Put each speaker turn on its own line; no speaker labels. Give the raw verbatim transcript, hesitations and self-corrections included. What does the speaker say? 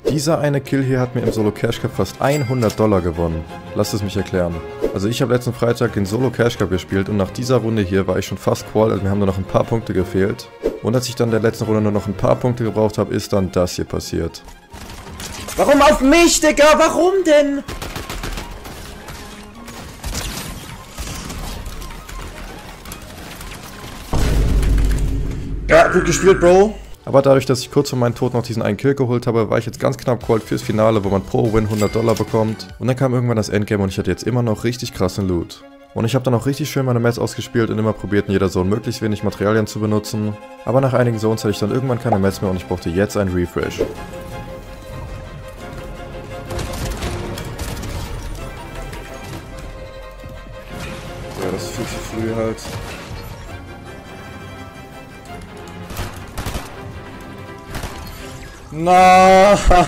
Dieser eine Kill hier hat mir im Solo Cash Cup fast hundert Dollar gewonnen. Lasst es mich erklären. Also ich habe letzten Freitag den Solo Cash Cup gespielt und nach dieser Runde hier war ich schon fast Qual, also mir haben nur noch ein paar Punkte gefehlt. Und als ich dann in der letzten Runde nur noch ein paar Punkte gebraucht habe, ist dann das hier passiert.
Warum auf mich, Digga? Warum denn? Ja, gut gespielt, Bro.
Aber dadurch, dass ich kurz vor meinem Tod noch diesen einen Kill geholt habe, war ich jetzt ganz knapp qualifiziert fürs Finale, wo man pro Win hundert Dollar bekommt. Und dann kam irgendwann das Endgame und ich hatte jetzt immer noch richtig krassen Loot. Und ich habe dann auch richtig schön meine Mets ausgespielt und immer probiert, in jeder Zone möglichst wenig Materialien zu benutzen. Aber nach einigen Zones hatte ich dann irgendwann keine Mets mehr und ich brauchte jetzt einen Refresh. Ja, das ist viel zu früh halt.
Na.